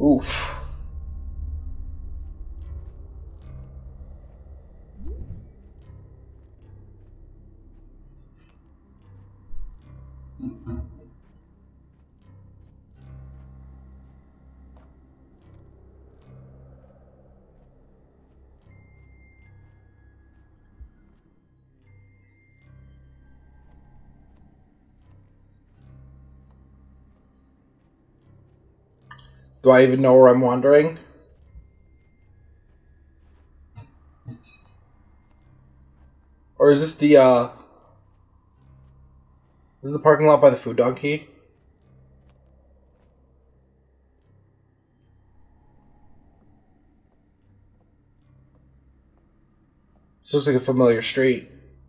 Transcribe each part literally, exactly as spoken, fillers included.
Oof. Do I even know where I'm wandering? Or is this the, uh... Is this the parking lot by the food donkey? This looks like a familiar street.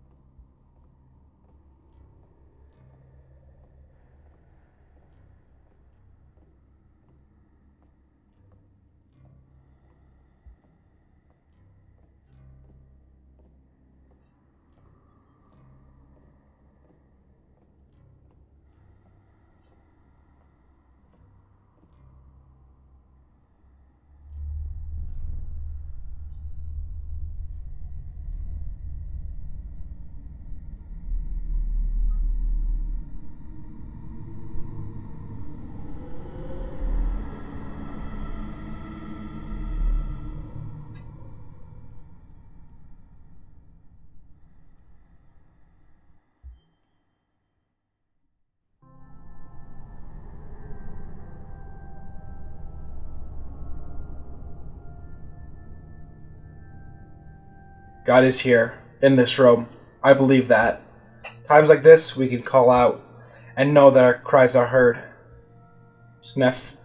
God is here, in this room. I believe that. Times like this, we can call out and know that our cries are heard. Sniff.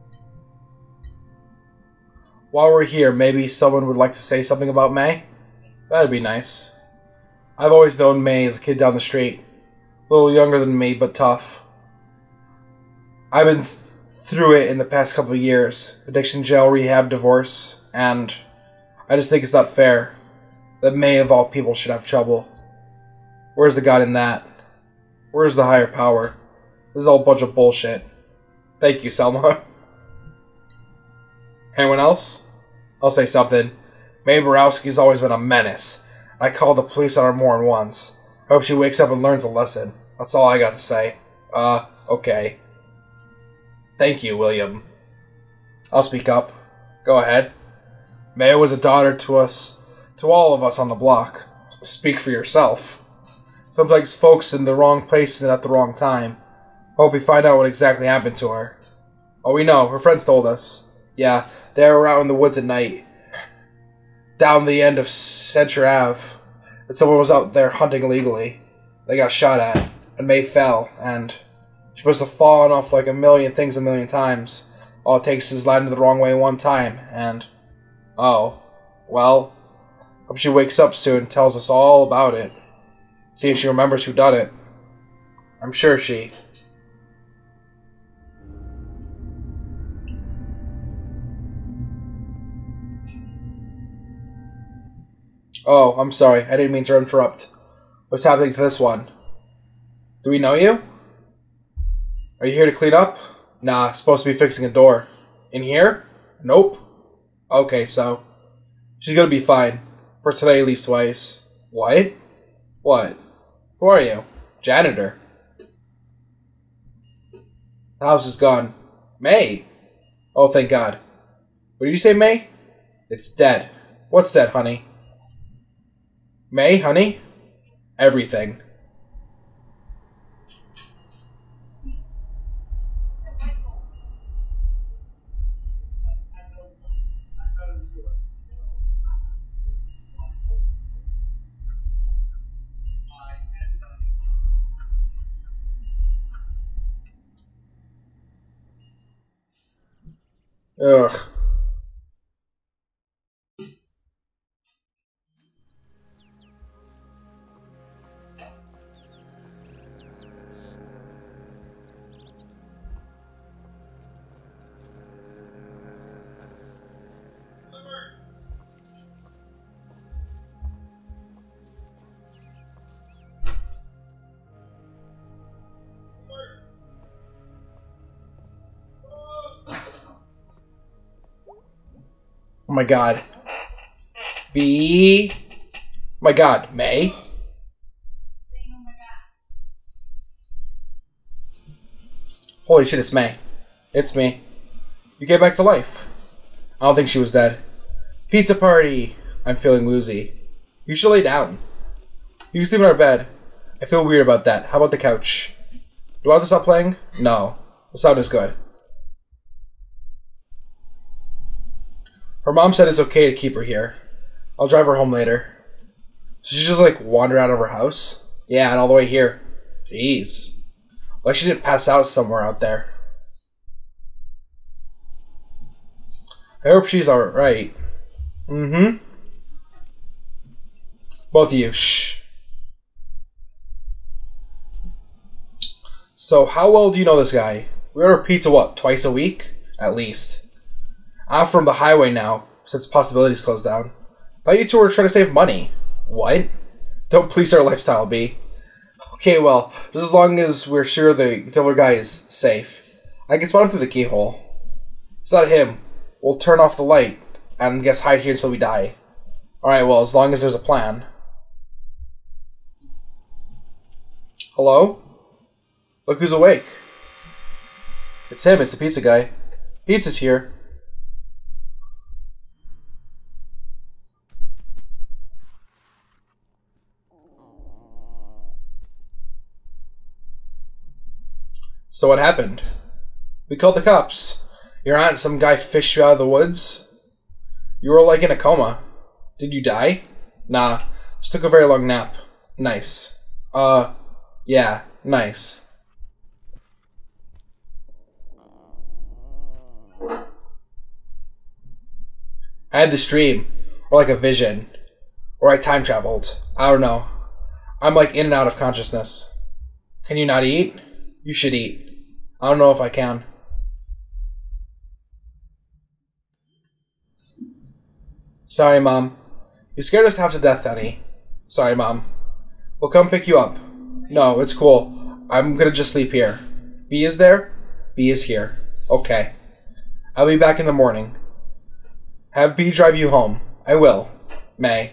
While we're here, maybe someone would like to say something about May? That'd be nice. I've always known May as a kid down the street. A little younger than me, but tough. I've been th through it in the past couple of years. Addiction, jail, rehab, divorce, and I just think it's not fair that May of all people should have trouble. Where's the God in that? Where's the higher power? This is all a bunch of bullshit. Thank you, Selma. Anyone else? I'll say something. May Borowski's always been a menace. I called the police on her more than once. I hope she wakes up and learns a lesson. That's all I got to say. Uh, okay. Thank you, William. I'll speak up. Go ahead. May was a daughter to us, to all of us on the block. Speak for yourself. Sometimes folks in the wrong places and at the wrong time. Hope we find out what exactly happened to her. Oh, we know. Her friends told us. Yeah, they were out in the woods at night. Down the end of Centre Ave. And someone was out there hunting illegally. They got shot at. And May fell. And she must have fallen off like a million things a million times. All it takes is landing the wrong way one time. And... oh. Well... hope she wakes up soon and tells us all about it. See if she remembers who done it. I'm sure she... Oh, I'm sorry. I didn't mean to interrupt. What's happening to this one? Do we know you? Are you here to clean up? Nah, supposed to be fixing a door. In here? Nope. Okay, so... she's gonna be fine. For today, leastways. What? What? Who are you? Janitor. The house is gone. May! Oh, thank God. What did you say, May? It's dead. What's dead, honey? May, honey? Everything. Ugh. my god. B. Oh my god, May? Holy shit, it's May. It's me. You came back to life. I don't think she was dead. Pizza party! I'm feeling woozy. You should lay down. You can sleep in our bed. I feel weird about that. How about the couch? Do I have to stop playing? No. The sound is good. Her mom said it's okay to keep her here. I'll drive her home later. So she just like wandered out of her house? Yeah, and all the way here. Jeez. Like she didn't pass out somewhere out there. I hope she's alright. Mm-hmm. Both of you, shh. So, how well do you know this guy? We order pizza, what, twice a week? At least. I'm from the highway now, since Possibilities closed down. Thought you two were trying to save money. What? Don't police our lifestyle, B. Okay, well, just as long as we're sure the other guy is safe. I can spot him through the keyhole. It's not him. We'll turn off the light, and guess hide here until we die. Alright, well, as long as there's a plan. Hello? Look who's awake. It's him, it's the pizza guy. Pizza's here. So what happened? We called the cops. Your aunt and some guy fished you out of the woods? You were like in a coma. Did you die? Nah, just took a very long nap. Nice. Uh, yeah, nice. I had this dream, or like a vision, or I time traveled. I don't know. I'm like in and out of consciousness. Can you not eat? You should eat. I don't know if I can. Sorry, Mom. You scared us half to death, honey. Sorry, Mom. We'll come pick you up. No, it's cool. I'm gonna just sleep here. B is there? B is here. Okay. I'll be back in the morning. Have B drive you home. I will. May.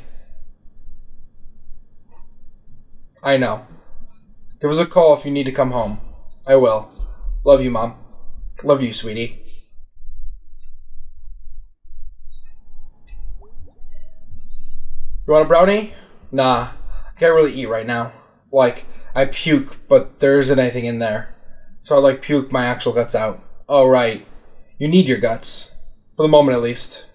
I know. Give us a call if you need to come home. I will. Love you, Mom. Love you, sweetie. You want a brownie? Nah. I can't really eat right now. Like, I puke, but there isn't anything in there. So I like puke my actual guts out. Oh, right. You need your guts. For the moment, at least.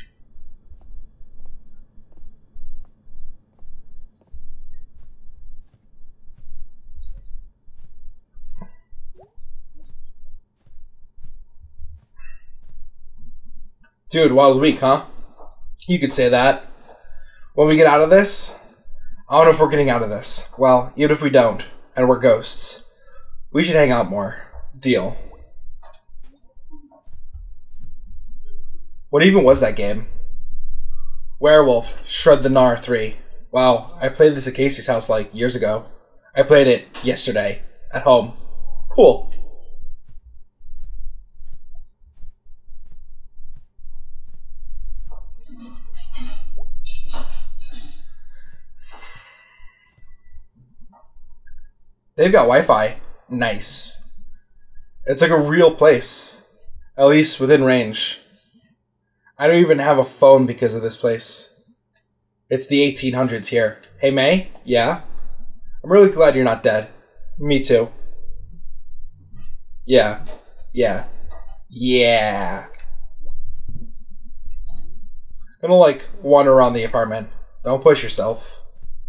Dude, wild week, huh? You could say that. When we get out of this, I don't know if we're getting out of this. Well, even if we don't, and we're ghosts, we should hang out more. Deal. What even was that game? Werewolf, Shred the Gnar three. Wow, I played this at Casey's house like years ago. I played it yesterday, at home. Cool. They've got Wi-Fi. Nice. It's like a real place. At least within range. I don't even have a phone because of this place. It's the eighteen hundreds here. Hey, May? Yeah? I'm really glad you're not dead. Me too. Yeah. Yeah. Yeah. I'm gonna, like, wander around the apartment. Don't push yourself.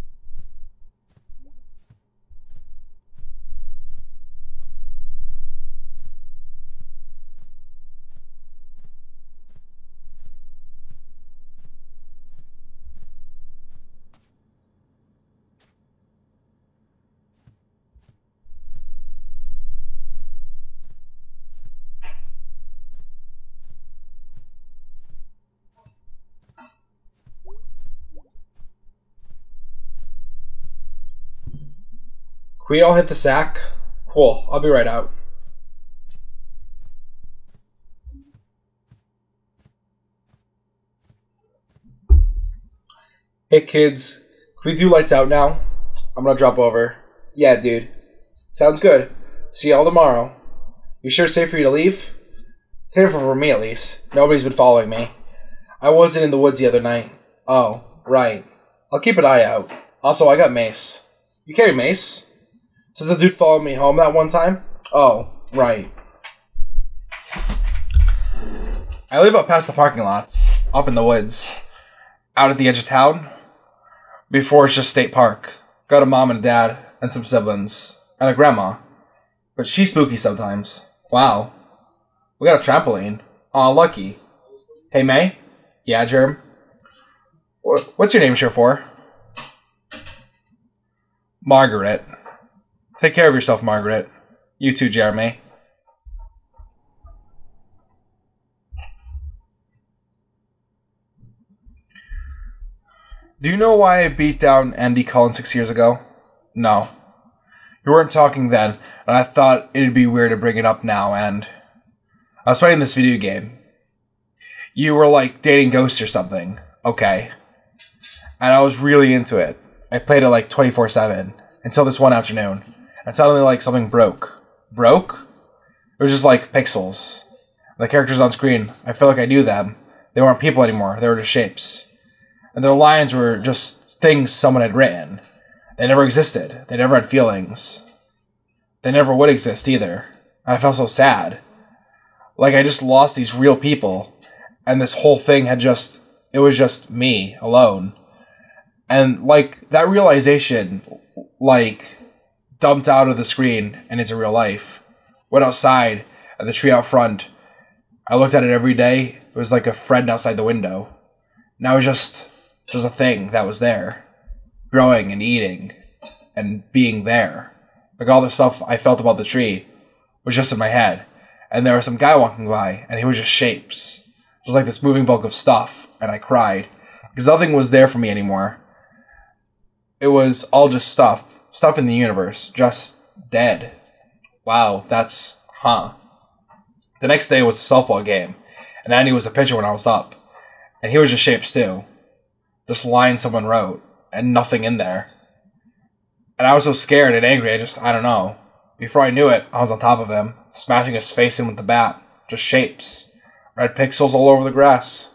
Can we all hit the sack? Cool. I'll be right out. Hey kids, can we do lights out now? I'm gonna drop over. Yeah, dude. Sounds good. See y'all tomorrow. You sure it's safe for you to leave? Safer for me, at least. Nobody's been following me. I wasn't in the woods the other night. Oh, right. I'll keep an eye out. Also, I got mace. You carry mace? Since the dude followed me home that one time? Oh, right. I live up past the parking lots, up in the woods, out at the edge of town, before it's just state park. Got a mom and a dad, and some siblings, and a grandma. But she's spooky sometimes. Wow. We got a trampoline. Aw, lucky. Hey, May? Yeah, Germ? What's your name sure for? Margaret. Take care of yourself, Margaret. You too, Jeremy. Do you know why I beat down Andy Cullen six years ago? No. You weren't talking then, and I thought it'd be weird to bring it up now, and... I was playing this video game. You were, like, dating Ghost or something. Okay. And I was really into it. I played it, like, twenty-four seven, until this one afternoon. And suddenly, like, something broke. Broke? It was just, like, pixels. The characters on screen, I felt like I knew them. They weren't people anymore, they were just shapes. And their lines were just things someone had written. They never existed. They never had feelings. They never would exist either. And I felt so sad. Like I just lost these real people. And this whole thing had just... It was just me, alone. And, like, that realization, like, dumped out of the screen and into real life. Went outside at the tree out front. I looked at it every day. It was like a friend outside the window. Now it was just... Just a thing that was there, growing and eating and being there. Like all the stuff I felt about the tree was just in my head. And there was some guy walking by and he was just shapes. It was like this moving bulk of stuff, and I cried. Because nothing was there for me anymore. It was all just stuff. Stuff in the universe. Just dead. Wow, that's... huh. The next day was a softball game. And Andy was a pitcher when I was up. And he was just shapes too. Just lines someone wrote, and nothing in there. And I was so scared and angry, I just, I don't know. Before I knew it, I was on top of him, smashing his face in with the bat. Just shapes. Red pixels all over the grass.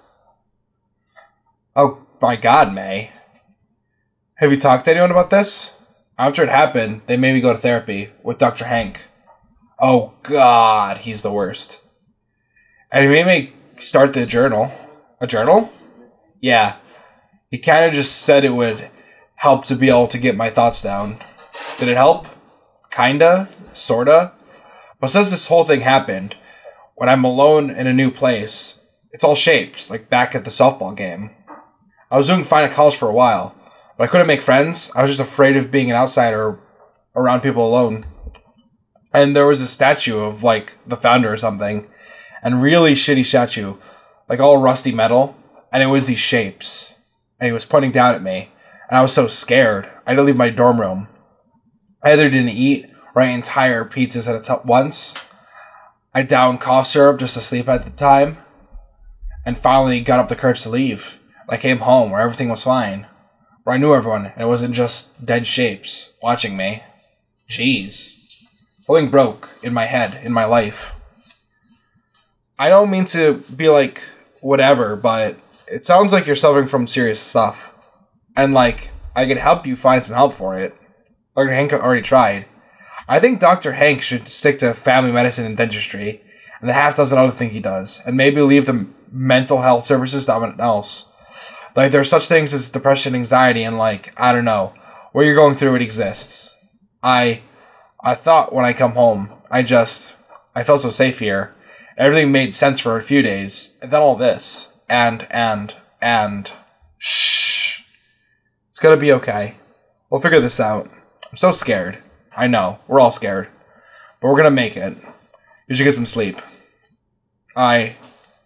Oh my god, May. Have you talked to anyone about this? After it happened, they made me go to therapy with Doctor Hank. Oh god, he's the worst. And he made me start the journal. A journal? Yeah. He kind of just said it would help to be able to get my thoughts down. Did it help? Kinda? Sorta? But since this whole thing happened, when I'm alone in a new place, it's all shapes, like back at the softball game. I was doing fine at college for a while, but I couldn't make friends. I was just afraid of being an outsider around people alone. And there was a statue of, like, the founder or something, and really shitty statue, like all rusty metal, and it was these shapes. And he was pointing down at me, and I was so scared. I had to leave my dorm room. I either didn't eat, or I ate entire pizzas at a t- once. I downed cough syrup just to sleep at the time, and finally got up the courage to leave. I came home where everything was fine, where I knew everyone, and it wasn't just dead shapes watching me. Jeez. Something broke in my head, in my life. I don't mean to be like, whatever, but... It sounds like you're suffering from serious stuff. And, like, I could help you find some help for it. Doctor Hank already tried. I think Doctor Hank should stick to family medicine and dentistry, and the half dozen other thing he does, and maybe leave the mental health services to someone else. Like, there's such things as depression, anxiety, and, like, I don't know. What you're going through, it exists. I... I thought when I come home, I just... I felt so safe here. Everything made sense for a few days, and then all this... And, and, and... Shh. It's gonna be okay. We'll figure this out. I'm so scared. I know. We're all scared. But we're gonna make it. You should get some sleep. I...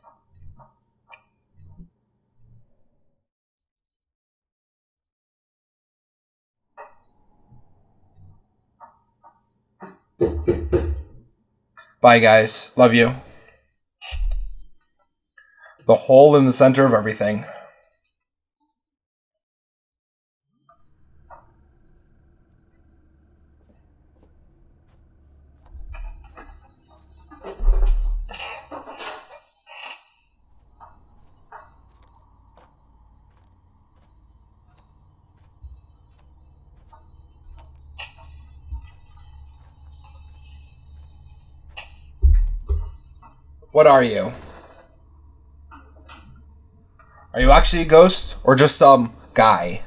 Bye, guys. Love you. The hole in the center of everything. What are you? Are you actually a ghost or just some guy?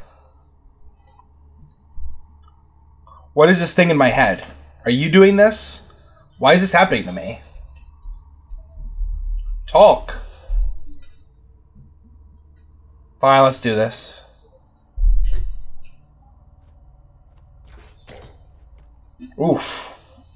What is this thing in my head? Are you doing this? Why is this happening to me? Talk. Fine, let's do this. Oof.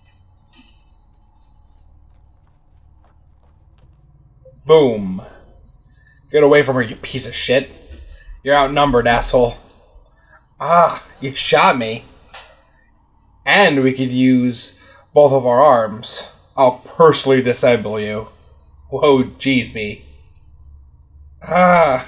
Boom. Get away from her, you piece of shit. You're outnumbered, asshole. Ah, you shot me. And we could use both of our arms. I'll personally disassemble you. Whoa, jeez me. Ah.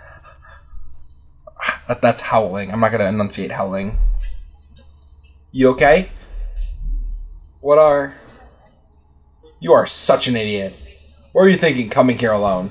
That, that's howling. I'm not going to enunciate howling. You okay? What are... You are such an idiot. What are you thinking coming here alone?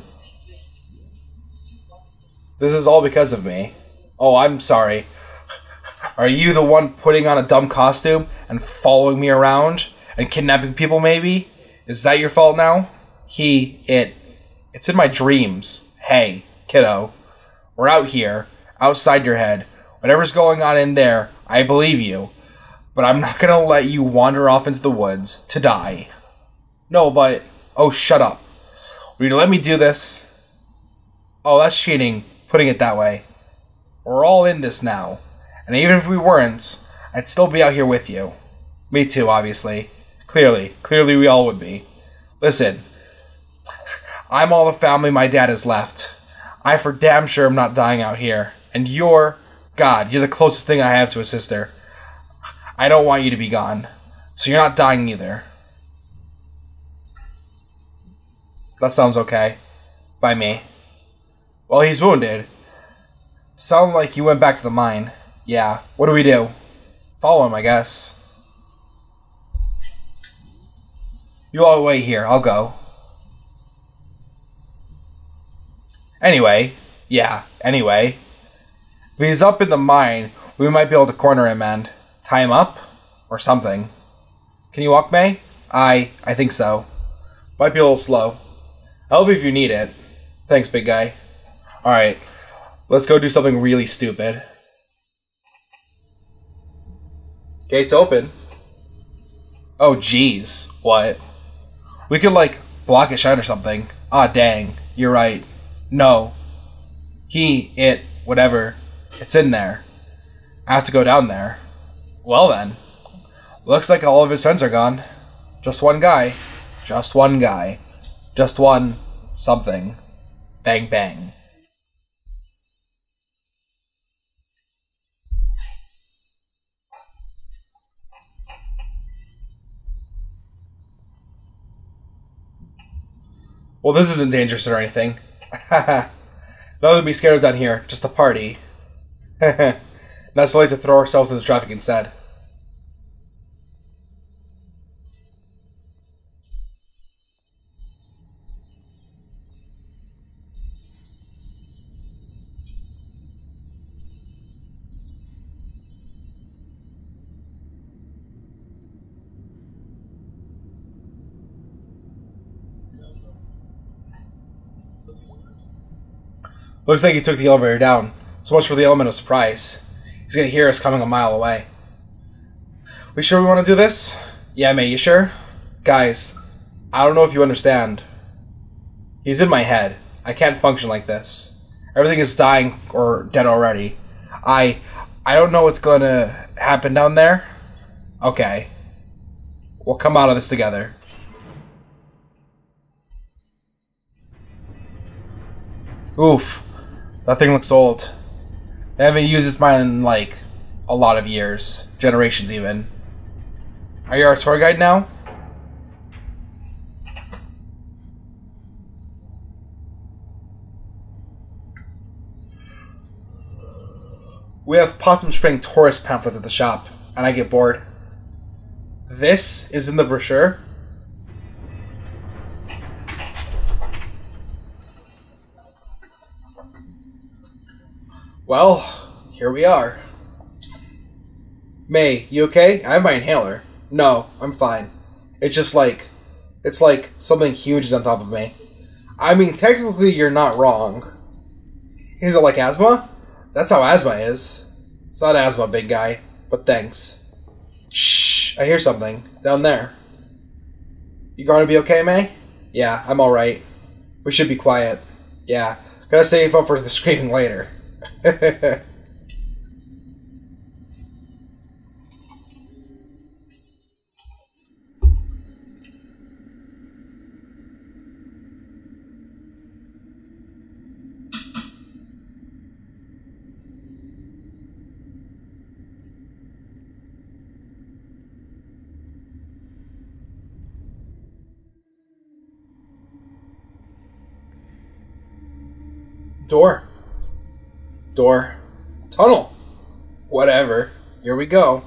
This is all because of me. Oh, I'm sorry. Are you the one putting on a dumb costume and following me around and kidnapping people maybe? Is that your fault now? He, it, it's in my dreams. Hey, kiddo. We're out here, outside your head. Whatever's going on in there, I believe you. But I'm not gonna let you wander off into the woods to die. No, but... Oh, shut up. Will you let me do this? Oh, that's cheating, putting it that way. We're all in this now. And even if we weren't, I'd still be out here with you. Me too, obviously. Clearly. Clearly we all would be. Listen. I'm all the family my dad has left. I for damn sure am not dying out here. And you're... God, you're the closest thing I have to a sister. I don't want you to be gone. So you're not dying either. That sounds okay. By me. Well, he's wounded. Sound like he went back to the mine. Yeah, what do we do? Follow him, I guess. You all wait here, I'll go. Anyway, yeah, anyway. If he's up in the mine, we might be able to corner him and tie him up? Or something. Can you walk, May? I, I think so. Might be a little slow. Help if you need it. Thanks, big guy. Alright, let's go do something really stupid. Gate's open. Oh, jeez. What? We could, like, block it shut or something. Ah, dang. You're right. No. He, it, whatever. It's in there. I have to go down there. Well, then. Looks like all of his friends are gone. Just one guy. Just one guy. Just one something. Bang, bang. Well, this isn't dangerous or anything. Haha. Nothing to be scared of down here. Just a party. Not so late to throw ourselves into traffic instead. Looks like he took the elevator down. So much for the element of surprise. He's gonna hear us coming a mile away. We sure we want to do this? Yeah, mate, you sure? Guys, I don't know if you understand. He's in my head. I can't function like this. Everything is dying or dead already. I... I don't know what's gonna happen down there. Okay. We'll come out of this together. Oof. That thing looks old. They haven't used this mine in, like, a lot of years. Generations, even. Are you our tour guide now? We have Possum Spring tourist pamphlet at the shop, and I get bored. This is in the brochure? Well, here we are. May, you okay? I have my inhaler. No, I'm fine. It's just like, It's like something huge is on top of me. I mean, technically you're not wrong. Is it like asthma? That's how asthma is. It's not asthma, big guy. But thanks. Shh, I hear something. Down there. You gonna be okay, May? Yeah, I'm alright. We should be quiet. Yeah. Gotta save up for the screaming later. Door. Door. Tunnel. Whatever. Here we go.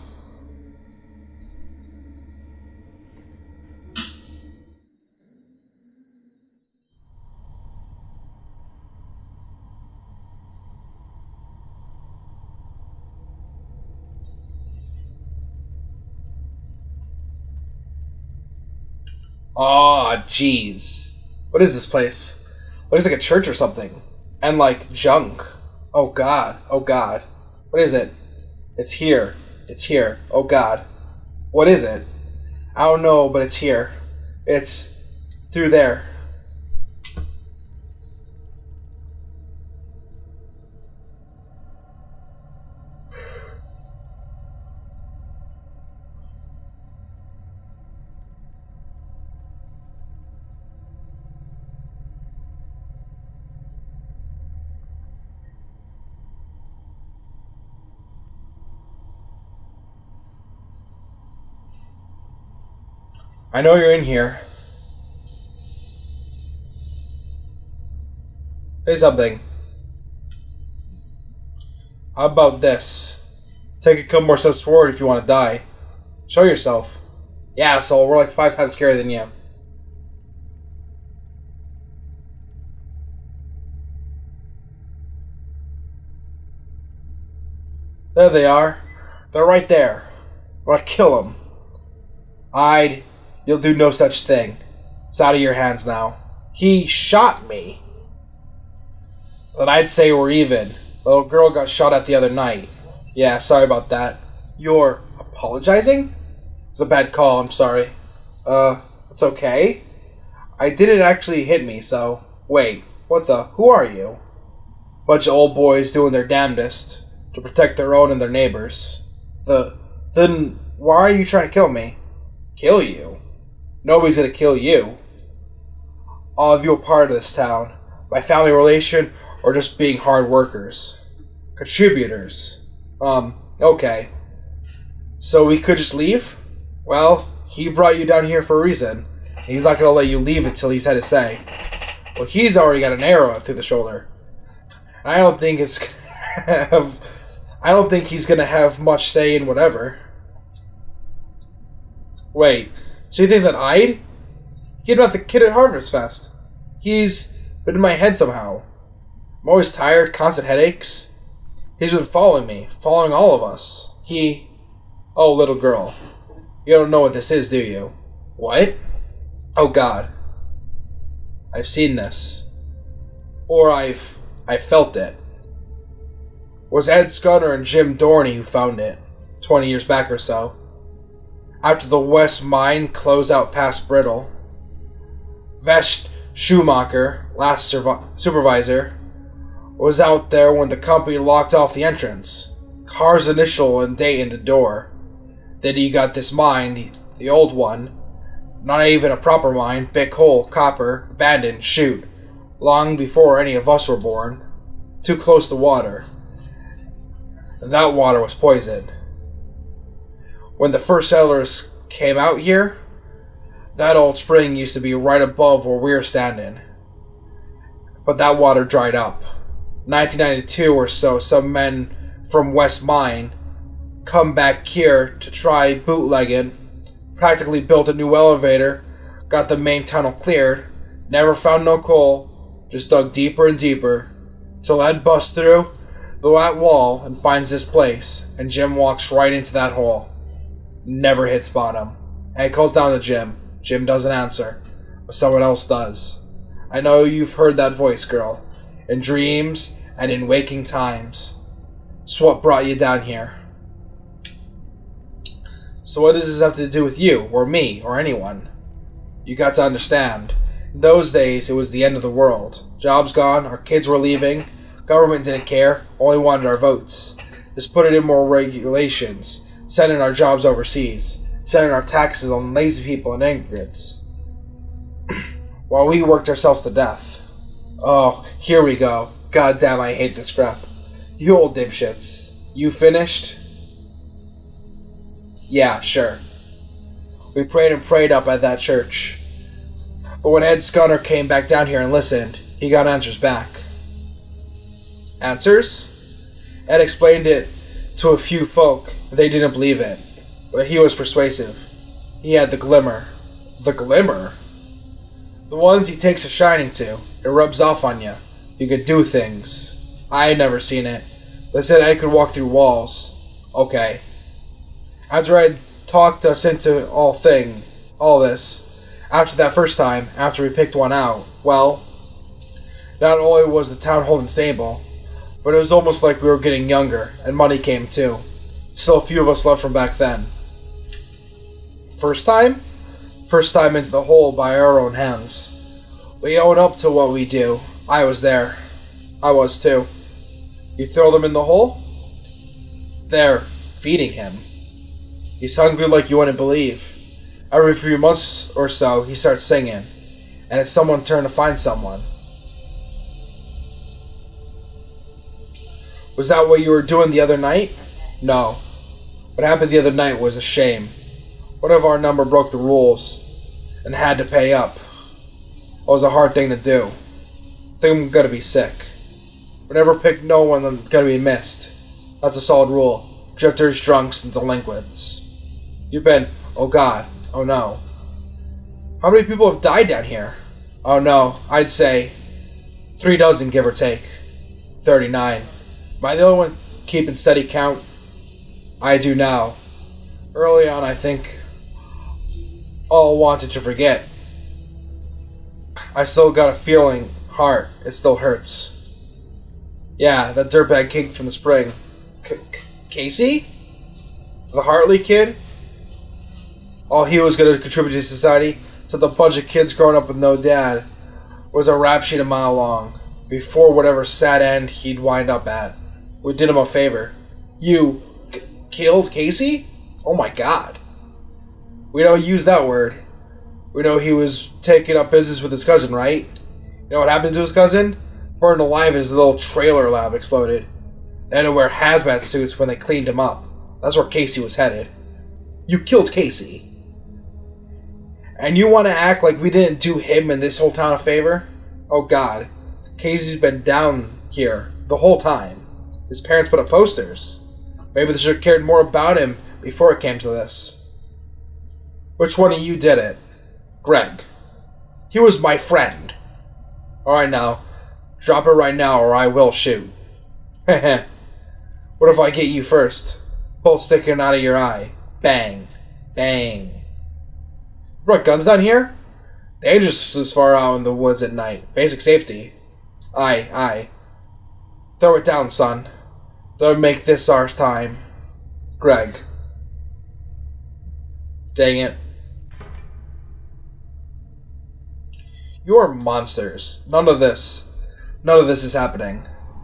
Aw, jeez. What is this place? Looks like a church or something. And like junk. Oh god. Oh god. What is it? It's here. It's here. Oh god. What is it? I don't know, but it's here. It's through there. I know you're in here. Say something. How about this? Take a couple more steps forward if you want to die. Show yourself. Yeah, so we're like five times scarier than you. There they are. They're right there. We're gonna kill them. I'd... You'll do no such thing. It's out of your hands now. He shot me. But I'd say we're even. The little girl got shot at the other night. Yeah, sorry about that. You're apologizing? It's a bad call, I'm sorry. Uh, it's okay. I didn't actually hit me, so... Wait, what the... Who are you? Bunch of old boys doing their damnedest to protect their own and their neighbors. The... Then, why are you trying to kill me? Kill you? Nobody's gonna kill you. All of you are part of this town. By family relation, or just being hard workers. Contributors. Um, okay. So we could just leave? Well, he brought you down here for a reason. And he's not gonna let you leave until he's had his say. Well, he's already got an arrow through the shoulder. I don't think it's gonna have... I don't think he's gonna have much say in whatever. Wait. So you think that I'd? He about the kid at Harvest Fest. He's been in my head somehow. I'm always tired, constant headaches. He's been following me, following all of us. He... Oh, little girl. You don't know what this is, do you? What? Oh, God. I've seen this. Or I've... I felt it. It was Ed Scudder and Jim Dorney who found it, twenty years back or so. After the West Mine closed out past Brittle. Vest Schumacher, last supervisor, was out there when the company locked off the entrance. Car's initial and date in the door. Then you got this mine, the, the old one. Not even a proper mine, big hole, copper, abandoned, shoot. Long before any of us were born. Too close to water. And that water was poisoned. When the first settlers came out here, that old spring used to be right above where we were standing. But that water dried up. nineteen ninety-two or so, some men from West Mine come back here to try bootlegging, practically built a new elevator, got the main tunnel cleared, never found no coal, just dug deeper and deeper, till Ed busts through that wall and finds this place, and Jim walks right into that hole. Never hits bottom. Ed calls down to Jim. Jim doesn't answer. but someone else does. I know you've heard that voice, girl, in dreams and in waking times. It's what brought you down here. So what does this have to do with you, or me, or anyone? You got to understand. In those days, it was the end of the world. Jobs gone, our kids were leaving, government didn't care, only wanted our votes. Just put it in more regulations, sending our jobs overseas, sending our taxes on lazy people and immigrants. While we worked ourselves to death. Oh, here we go. God damn, I hate this crap. You old dipshits. You finished? Yeah, sure. We prayed and prayed up at that church. But when Ed Scunner came back down here and listened, he got answers back. Answers? Ed explained it to a few folk. They didn't believe it. But he was persuasive. He had the glimmer. The glimmer? The ones he takes a shining to. It rubs off on you. You could do things. I had never seen it. They said Ed could walk through walls. Okay. After Ed talked us into all thing, all this, after that first time, after we picked one out, well, not only was the town holding stable, but it was almost like we were getting younger, and money came too. Still a few of us left from back then. First time? First time into the hole by our own hands. We own up to what we do. I was there. I was too. You throw them in the hole? There, feeding him. He's hungry like you wouldn't believe. Every few months or so, he starts singing. And it's someone's turn to find someone. Was that what you were doing the other night? No. What happened the other night was a shame. One of our number broke the rules and had to pay up. It was a hard thing to do. I think I'm gonna be sick. We never pick no one that's gonna be missed. That's a solid rule. Drifters, drunks, and delinquents. You've been... oh god. Oh no. How many people have died down here? Oh no. I'd say... three dozen, give or take. thirty-nine. Am I the only one keeping steady count? I do now. Early on, I think... all wanted to forget. I still got a feeling... heart. It still hurts. Yeah, that dirtbag kid from the spring. C Casey? The Hartley kid? All he was going to contribute to society, to the bunch of kids growing up with no dad, was a rap sheet a mile long, before whatever sad end he'd wind up at. We did him a favor. You c killed Casey? Oh my god. We don't use that word. We know he was taking up business with his cousin, right? You know what happened to his cousin? Burned alive and his little trailer lab exploded. They had to wear hazmat suits when they cleaned him up. That's where Casey was headed. You killed Casey. And you want to act like we didn't do him and this whole town a favor? Oh god. Casey's been down here the whole time. His parents put up posters. Maybe they should have cared more about him before it came to this. Which one of you did it? Greg. He was my friend. Alright now. Drop it right now or I will shoot. Heh. What if I get you first? Bolt sticking out of your eye. Bang. Bang. Brought guns down here? Dangerous this far out in the woods at night. Basic safety. Aye, aye. Throw it down, son. Don't make this ours time. Greg. Dang it. You're monsters. None of this. None of this is happening.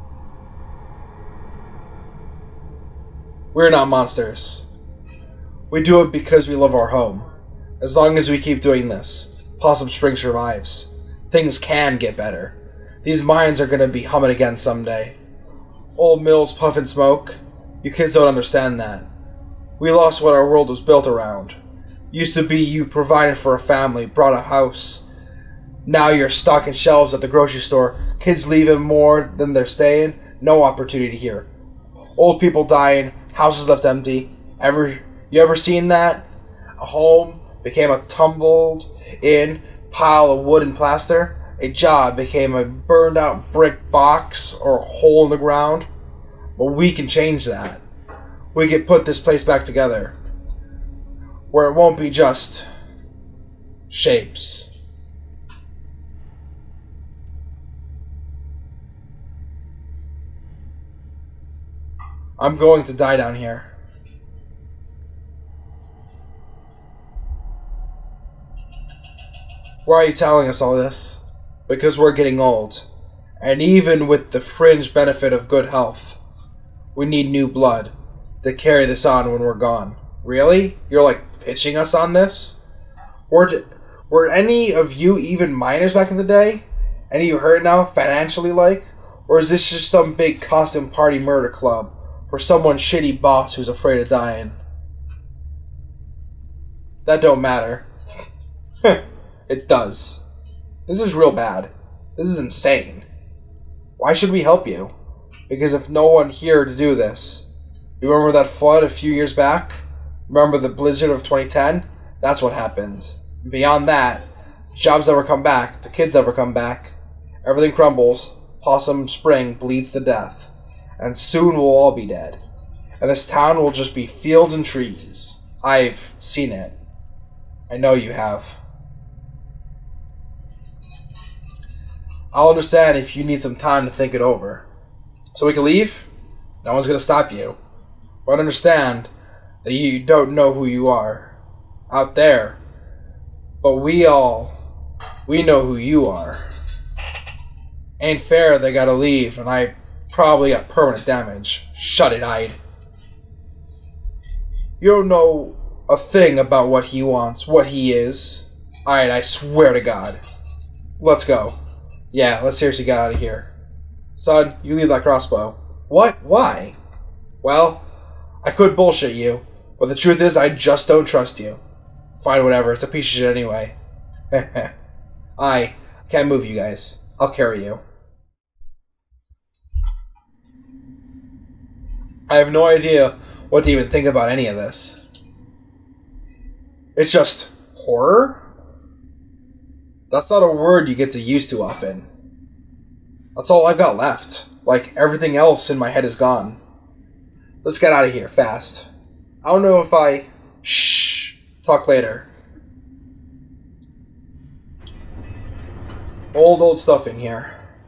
We're not monsters. We do it because we love our home. As long as we keep doing this, Possum Spring survives. Things can get better. These mines are gonna be humming again someday. Old mills puff and smoke. You kids don't understand that. We lost what our world was built around. Used to be you provided for a family, brought a house. Now you're stocking shelves at the grocery store. Kids leaving more than they're staying. No opportunity here. Old people dying. Houses left empty. Ever you ever seen that? A home became a tumbled in pile of wood and plaster. A job became a burned out brick box or a hole in the ground. But we can change that. We can put this place back together. Where it won't be just shapes. I'm going to die down here. Why are you telling us all this? Because we're getting old. And even with the fringe benefit of good health, we need new blood to carry this on when we're gone. Really? You're like pitching us on this? Were, were any of you even minors back in the day? Any of you hurt now, financially like? Or is this just some big costume party murder club for someone shitty boss who's afraid of dying? That don't matter. It does. This is real bad. This is insane. Why should we help you? Because if no one here to do this. You remember that flood a few years back? Remember the blizzard of twenty ten? That's what happens. And beyond that, jobs never come back, the kids never come back. Everything crumbles, Possum Spring bleeds to death. And soon we'll all be dead. And this town will just be fields and trees. I've seen it. I know you have. I'll understand if you need some time to think it over. So we can leave? No one's gonna stop you. But understand that you don't know who you are. Out there. But we all, we know who you are. Ain't fair they gotta leave, and I probably got permanent damage. Shut it, I'd. You don't know a thing about what he wants, what he is. Alright, I swear to God. Let's go. Yeah, let's seriously get out of here. Son, you leave that crossbow. What? Why? Well, I could bullshit you, but the truth is I just don't trust you. Fine, whatever. It's a piece of shit anyway. I can't move you guys. I'll carry you. I have no idea what to even think about any of this. It's just horror? That's not a word you get to use too often. That's all I've got left. Like, everything else in my head is gone. Let's get out of here, fast. I don't know if I... Shh. Talk later. Old, old stuff in here.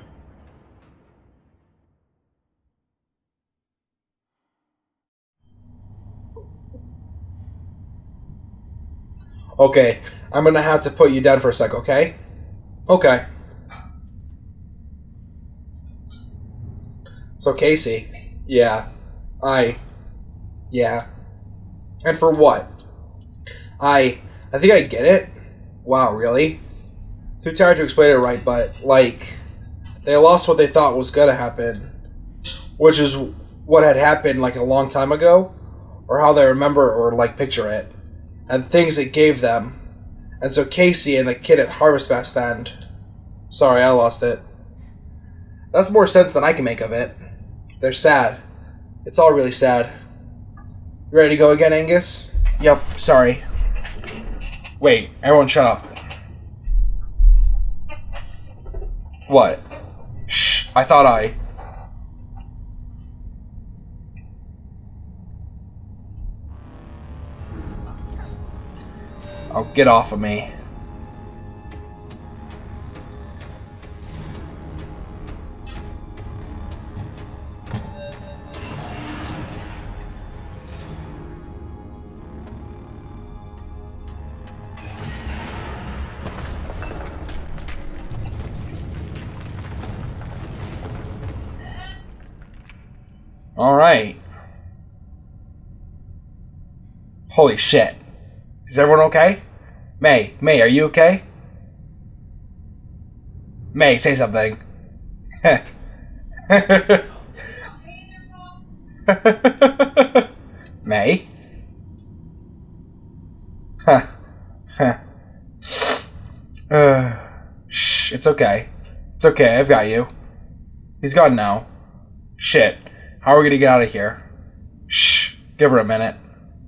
Okay, I'm gonna have to put you down for a sec, okay? Okay. So, Casey. Yeah. I... Yeah. And for what? I... I think I get it. Wow, really? Too tired to explain it right, but, like... They lost what they thought was gonna happen. Which is what had happened, like, a long time ago. Or how they remember or, like, picture it. And things it gave them. And so Casey and the kid at Harvest Fest and... Sorry, I lost it. That's more sense than I can make of it. They're sad. It's all really sad. You ready to go again, Angus? Yep, sorry. Wait, everyone shut up. What? Shh, I thought I... Oh, get off of me. Alright. Holy shit. Is everyone okay? May, May, are you okay? May, say something. May? Huh. Huh. Uh, shh, it's okay. It's okay, I've got you. He's gone now. Shit. How are we gonna get out of here? Shh, give her a minute.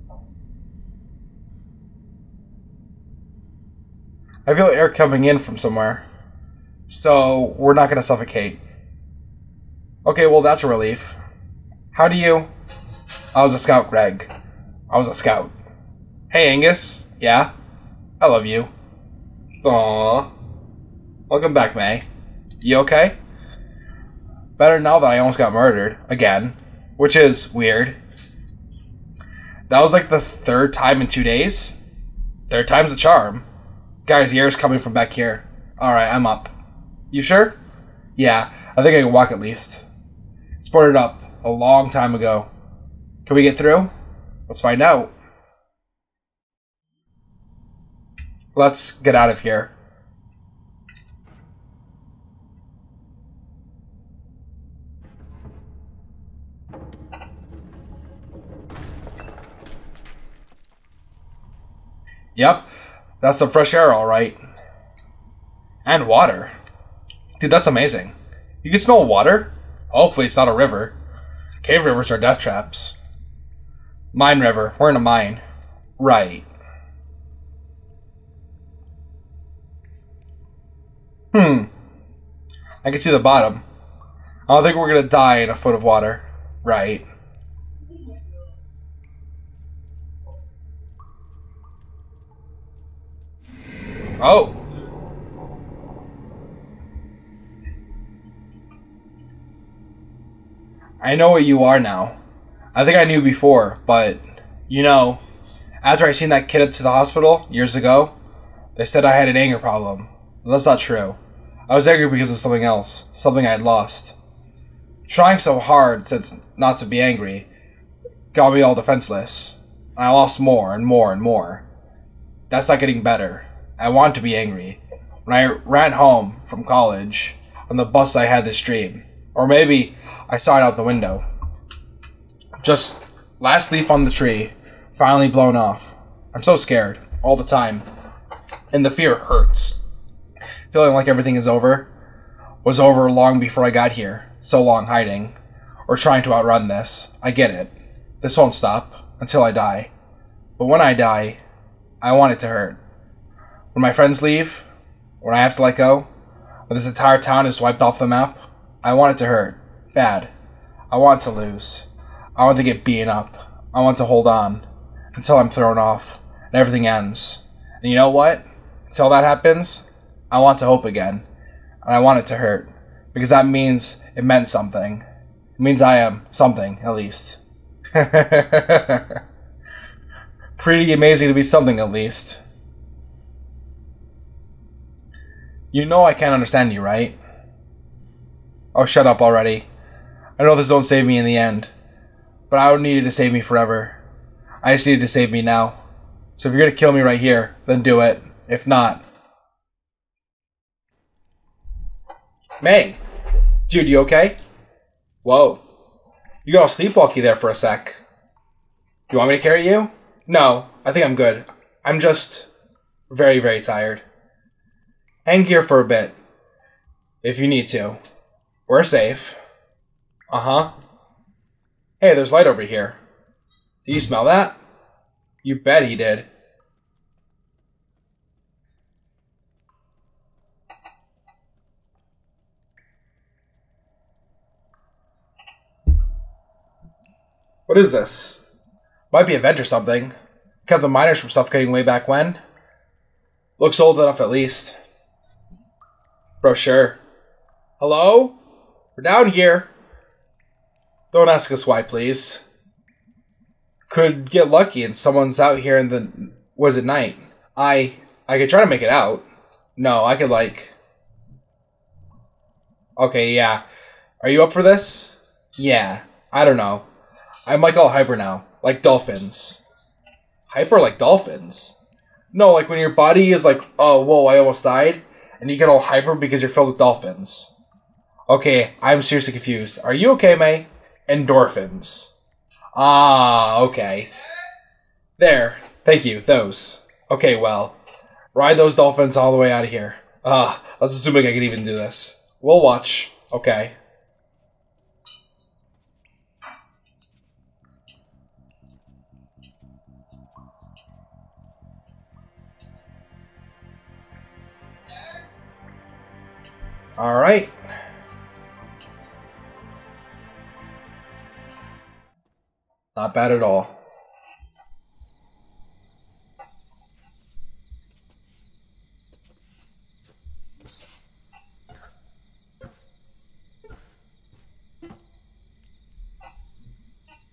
I feel air coming in from somewhere. So, we're not gonna suffocate. Okay, well that's a relief. How do you... I was a scout, Greg. I was a scout. Hey, Angus. Yeah? I love you. Aww. Welcome back, May. You okay? Better now that I almost got murdered. Again. which is weird. That was like the third time in two days. Third time's the charm. Guys, the air's coming from back here. Alright, I'm up. You sure? Yeah, I think I can walk at least. It's boarded up a long time ago. Can we get through? Let's find out. Let's get out of here. Yep, that's some fresh air, alright. And water. Dude, that's amazing. You can smell water? Hopefully it's not a river. Cave rivers are death traps. Mine river. We're in a mine. Right. Hmm. I can see the bottom. I don't think we're gonna die in a foot of water. Right. Oh! I know what you are now. I think I knew before, but, you know, after I seen that kid up to the hospital years ago, they said I had an anger problem. But that's not true. I was angry because of something else, something I had lost. Trying so hard since not to be angry got me all defenseless, and I lost more and more and more. That's not getting better. I want to be angry. When I ran home from college, on the bus I had this dream. Or maybe I saw it out the window. Just last leaf on the tree, finally blown off. I'm so scared, all the time. And the fear hurts. Feeling like everything is over. Was over long before I got here. So long hiding. Or trying to outrun this. I get it. This won't stop until I die. But when I die, I want it to hurt. When my friends leave, when I have to let go, when this entire town is wiped off the map, I want it to hurt. Bad. I want to lose. I want to get beaten up. I want to hold on until I'm thrown off and everything ends. And you know what? Until that happens, I want to hope again. And I want it to hurt. Because that means it meant something. It means I am something, at least. Pretty amazing to be something, at least. You know I can't understand you, right? Oh, shut up already. I know this won't save me in the end. But I don't need it to save me forever. I just need it to save me now. So if you're gonna kill me right here, then do it. If not... May! Dude, you okay? Whoa. You got all sleepwalky there for a sec. Do you want me to carry you? No, I think I'm good. I'm just... very, very tired. Hang here for a bit. If you need to. We're safe. Uh-huh. Hey, there's light over here. Do you smell that? You bet he did. What is this? Might be a vent or something. Kept the miners from suffocating way back when. Looks old enough at least. Bro, sure. Hello? We're down here. Don't ask us why, please. Could get lucky and someone's out here in the... Was it night? I... I could try to make it out. No, I could, like... Okay, yeah. Are you up for this? Yeah. I don't know. I'm like all hyper now. Like dolphins. Hyper like dolphins? No, like when your body is like, oh, whoa, I almost died. And you get all hyper because you're filled with dolphins. Okay, I'm seriously confused. Are you okay, May? Endorphins. Ah, okay. There. Thank you. Those. Okay, well. Ride those dolphins all the way out of here. Ah, let's assuming I can even do this. We'll watch. Okay. Alright. Not bad at all.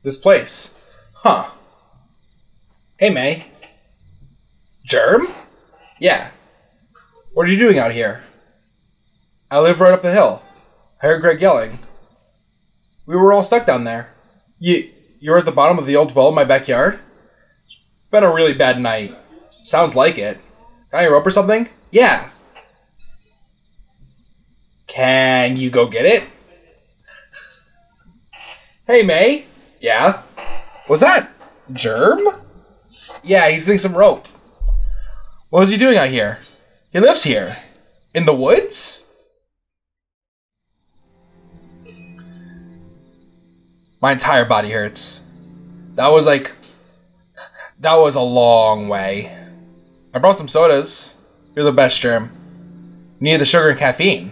This place. Huh. Hey, May. Germ? Yeah. What are you doing out here? I live right up the hill. I heard Greg yelling. We were all stuck down there. You, you were at the bottom of the old well in my backyard? It's been a really bad night. Sounds like it. Can I rope or something? Yeah. Can you go get it? Hey, May. Yeah? Was that Germ? Yeah, he's getting some rope. What is he doing out here? He lives here. In the woods? My entire body hurts. That was like... That was a long way. I brought some sodas. You're the best, Germ. You need the sugar and caffeine.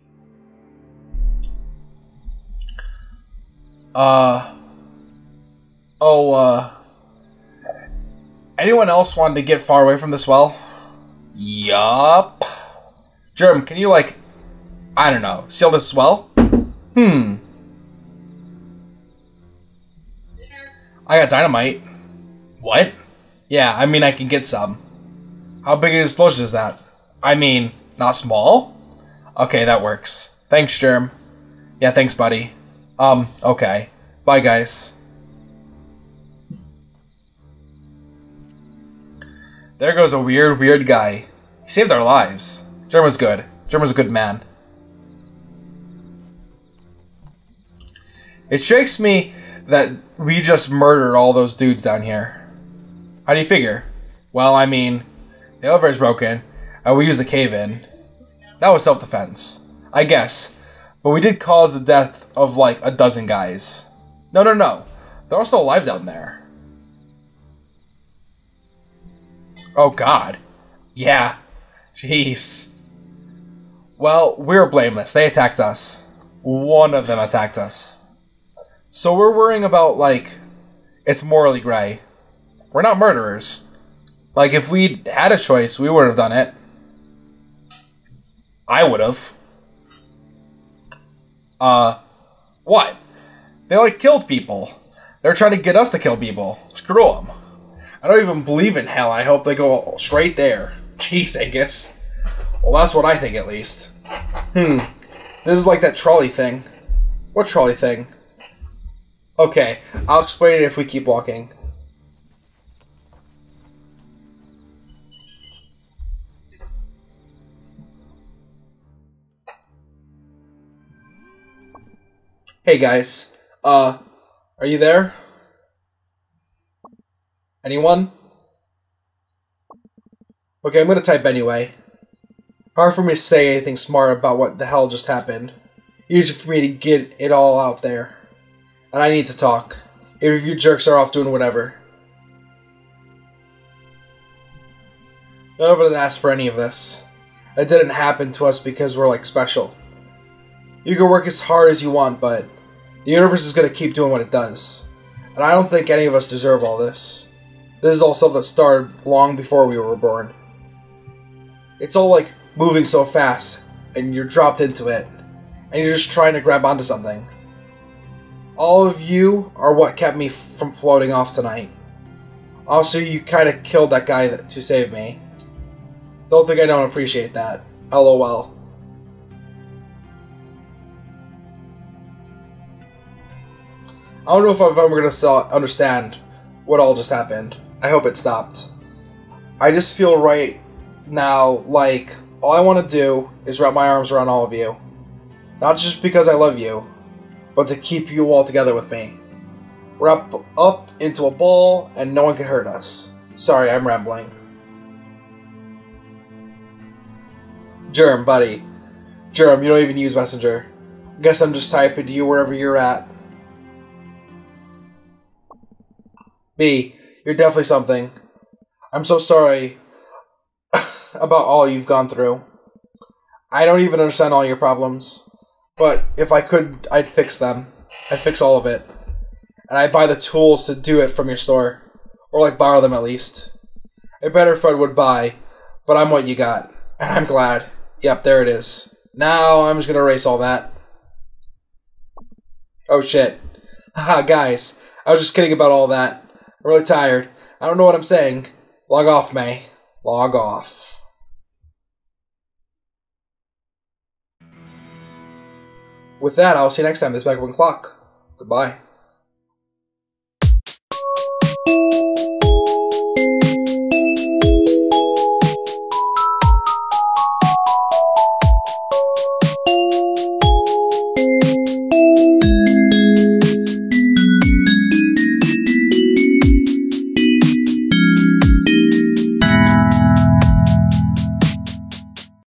Uh... Oh, uh... Anyone else wanted to get far away from this well? Yup. Germ, can you, like... I don't know, seal this well? Hmm. I got dynamite. What? Yeah, I mean, I can get some. How big an explosion is that? I mean, not small? Okay, that works. Thanks, Germ. Yeah, thanks, buddy. Um, okay. Bye, guys. There goes a weird, weird guy. He saved our lives. Germ was good. Germ was a good man. It shakes me that we just murdered all those dudes down here. How do you figure? Well, I mean, the elevator is broken, and we used the cave-in. That was self-defense, I guess. But we did cause the death of, like, a dozen guys. No, no, no. They're all still alive down there. Oh, God. Yeah. Jeez. Well, we were blameless. They attacked us. One of them attacked us. So we're worrying about, like, it's morally gray. We're not murderers. Like, if we had a choice, we would have done it. I would have. Uh, what? They, like, killed people. They're trying to get us to kill people. Screw them. I don't even believe in hell. I hope they go straight there. Jeez, Angus. Well, that's what I think, at least. Hmm. This is like that trolley thing. What trolley thing? Okay, I'll explain it if we keep walking. Hey guys, uh, are you there? Anyone? Okay, I'm gonna type anyway. Hard for me to say anything smart about what the hell just happened. Easy for me to get it all out there. And I need to talk. If you jerks are off doing whatever. None of us asked for any of this. It didn't happen to us because we're, like, special. You can work as hard as you want, but the universe is going to keep doing what it does. And I don't think any of us deserve all this. This is all stuff that started long before we were born. It's all, like, moving so fast, and you're dropped into it. And you're just trying to grab onto something. All of you are what kept me from floating off tonight. Also, you kind of killed that guy that, to save me. Don't think I don't appreciate that. LOL. I don't know if I'm ever going to understand what all just happened. I hope it stopped. I just feel right now like all I want to do is wrap my arms around all of you. Not just because I love you, but to keep you all together with me. Wrap up into a ball and no one can hurt us. Sorry, I'm rambling. Germ, buddy. Germ, you don't even use Messenger. Guess I'm just typing to you wherever you're at. B, you're definitely something. I'm so sorry about all you've gone through. I don't even understand all your problems. But if I could, I'd fix them. I'd fix all of it. And I'd buy the tools to do it from your store. Or, like, borrow them at least. A better friend would buy, but I'm what you got. And I'm glad. Yep, there it is. Now I'm just gonna erase all that. Oh shit. Haha, guys. I was just kidding about all that. I'm really tired. I don't know what I'm saying. Log off, May. Log off. With that, I'll see you next time. This is Back One Clock. Goodbye.